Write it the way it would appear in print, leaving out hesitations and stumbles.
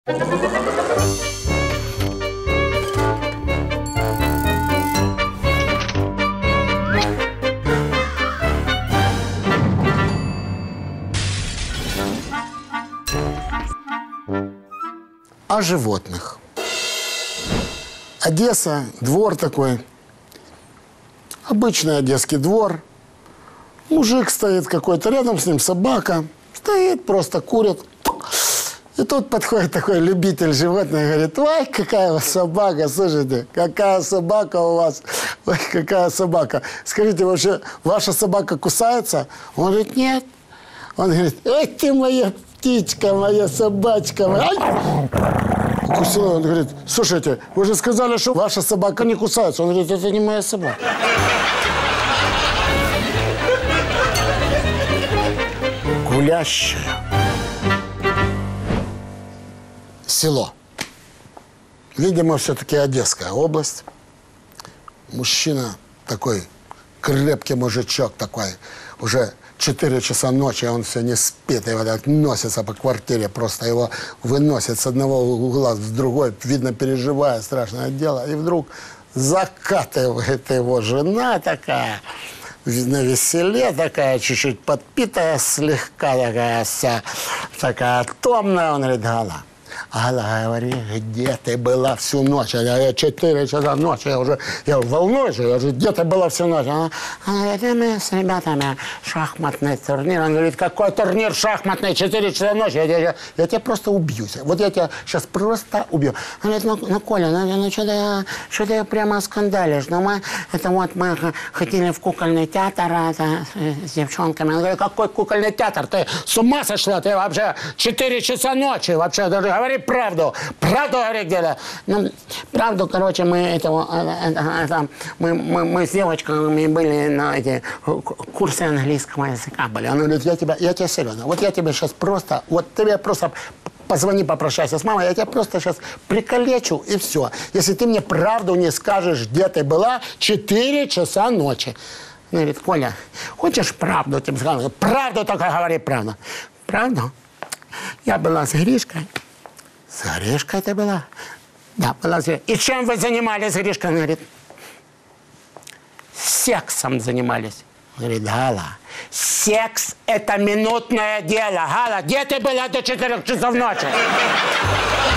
О животных. Одесса, двор такой. Обычный одесский двор. Мужик стоит какой-то, рядом с ним собака. Стоит, просто курит. И тут подходит такой любитель животных и говорит: ой, какая у вас собака, слушайте, какая собака у вас, ой, какая собака. Скажите, вообще, ваша собака кусается? Он говорит: нет. Он говорит: ой, ты моя птичка, моя собачка. Укусила. Он говорит: слушайте, вы же сказали, что ваша собака не кусается. Он говорит: это не моя собака. Гулящая. Село. Видимо, все-таки Одесская область. Мужчина такой, крепкий мужичок такой, уже 4 часа ночи, он все не спит, и вот так носится по квартире, просто его выносит с одного угла в другой, видно, переживая страшное дело, и вдруг закатывает его жена такая, на веселе такая, чуть-чуть подпитая, слегка такая вся, такая томная. Он говорит: Гала, Гала, говори, где ты была всю ночь? Я 4 часа ночи, я волнуюсь, я говорю: где ты была всю ночь? Она говорит: мы с ребятами шахматный турнир. Он говорит: какой турнир шахматный, 4 часа ночи? Я тебя просто убью. Вот я тебя сейчас просто убью. Он говорит: ну Коля, что-то я прямо скандалишь. Но мы ходили в кукольный театр с девчонками. Он говорит: какой кукольный театр? Ты с ума сошла? Ты вообще 4 часа ночи вообще даже говори правду. Правду говори, где-то. Ну, правду, короче, мы с девочками были на эти курсы английского языка были. Он говорит: я тебя серьезно, вот я тебе сейчас просто, вот тебе просто позвони, попрощайся с мамой, я тебя просто сейчас прикалечу, и все. Если ты мне правду не скажешь, где ты была 4 часа ночи. Он говорит: Коля, хочешь правду тебе сказать? Правду только говори, правду. Правду? Я была с Гришкой. С Гришкой ты была? Да, была с Гришкой. И чем вы занимались, Гришка? Он говорит: сексом занимались. Он говорит: Гала, секс – это минутное дело. Гала, где ты была до 4 часов ночи?